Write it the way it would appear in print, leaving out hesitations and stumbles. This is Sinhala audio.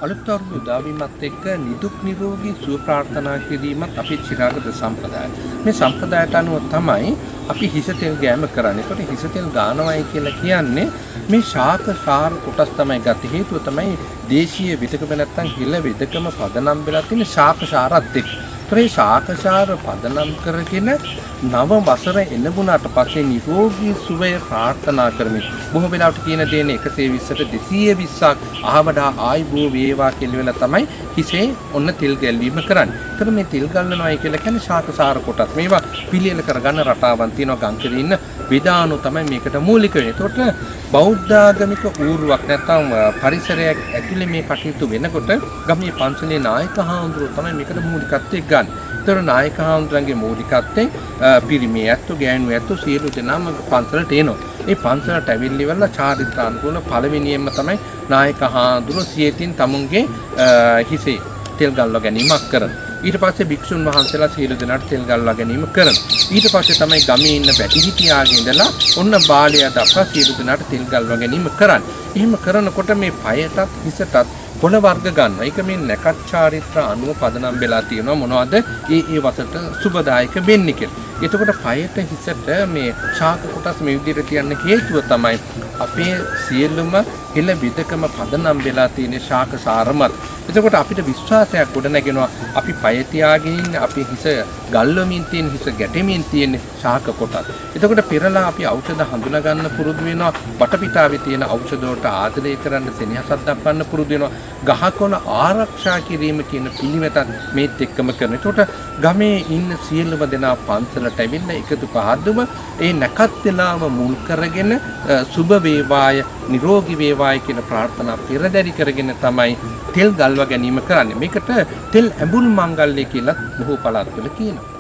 අලුත් අවුරුදු උදාවීමත් එක්ක නිදුක් නිරෝගී සුව ප්‍රාර්ථනා කිරීමත් අපේ චිරාගත සම්ප්‍රදායයි. මේ සම්ප්‍රදායට අනුව තමයි අපි හිස තෙල් ගෑම කරන්නේ. ඒකට හිස තෙල් ගානවයි කියලා කියන්නේ මේ ශාක සාර කොටස් තමයි ගත හේතුව තමයි දේශීය විදකම නැත්තම් හිල විදකම පදනම් වෙලා තියෙන ශාක සාරත් එක්ක. ඒ ශාක සාර පදනම් කරගෙන නව වසර එළඹුණාට පස්සේ නිරෝගී සුවය ප්‍රාර්ථනා කරමින් බොහෝ වෙලාවට කියන දේනේ 120ට 220ක් අහවඩා ආයිබෝ වේවා කියලා තමයි හිසේ ඔන්න තෙල් ගැල්වීම කරන්නේ. ඒතර මේ තෙල් ගල්නවායි කියලා කියන්නේ ශාක සාර කොටස්. මේවා පිළියෙල කරගන්න රටාවන් තියෙනවා ගංකේ ඉන්න විදානු තමයි මේකට මූලික වෙන්නේ. ඒතකොට බෞද්ධාගමික ඌරුවක් නැත්නම් පරිසරයක් ඇතුලේ මේ කටයුතු වෙනකොට ගමේ පන්සලේ නායක හාමුදුරුවෝ තමයි මේකට මූලිකත්වයක් ගන්න. ඒතර නායක හාමුදුරන්ගේ මූලිකත්වයෙන් පිරිමි ඇත්තු ගෑනු ඇත්තු සියලු දෙනාම පන්සලට එනවා. මේ පන්සලට ඇවිල්ලි වල චාරිත්‍රානුකූල පළවෙනියෙන්ම තමයි නායක හාමුදුරුවෝ සියතින් තමුන්ගේ හිසේ තෙල් ගල්වා ගැනීමක් කරනවා. ඊට පස්සේ භික්ෂුන් වහන්සේලා සියලු දෙනාට තෙල් ගල්වා ගැනීම කරනවා. ඊට පස්සේ තමයි ගමේ ඉන්න වැඩිහිටියාගේ ඉඳලා ඔන්න බාලය දක්වා සියලු දෙනාට තෙල් ගල්වා ගැනීම කරන්නේ. එහෙම කරනකොට මේ පයටත් හිසටත් පොළ වර්ග ගන්නවා. ඒක මේ නැකත් චාරිත්‍ර අනුව පදනම් වෙලා තියෙනවා මොනවද ඒ වසරට සුබදායක වෙන්නේ කියලා. එතකොට පයට හිසට මේ ශාක කොටස් මේ විදිහට කියන්න හේතුව තමයි අපේ සියලුම හිල විදකම පදනම් වෙලා තියෙන ශාක සාරමත්. එතකොට අපිට විශ්වාසයක් ගොඩ නැගෙනවා අපි පය තියාගෙන ඉන්න අපේ හිස ගල්වමින් තියෙන හිස ගැටෙමින් තියෙන ශාක කොටස්. එතකොට පෙරලා අපි ఔෂධ හඳුනා ගන්න පුරුදු වෙනවා. වටපිටාවේ තියෙන ඖෂධ වලට ආදරය කරන්න සෙනෙහසක් දක්වන්න පුරුදු වෙනවා. ගහකොළ ආරක්ෂා කිරීම කියන පිළිවෙතත් මේත් එක්කම කරනවා. එතකොට ගමේ ඉන්න සියලුම දෙනා පන්සලට ඇවිල්ලා එකතු පහදුම ඒ නැකත් වෙලාව මුල් කරගෙන සුබ වේවාය නිරෝගී වේවාය කියන ප්‍රාර්ථනා පෙරදරි කරගෙන තමයි තෙල් ගල්වා ගැනීම කරන්නේ. මේකට තෙල් ඇඹුල් මංගල්‍ය කියලා බොහෝ පළාත්වල කියනවා.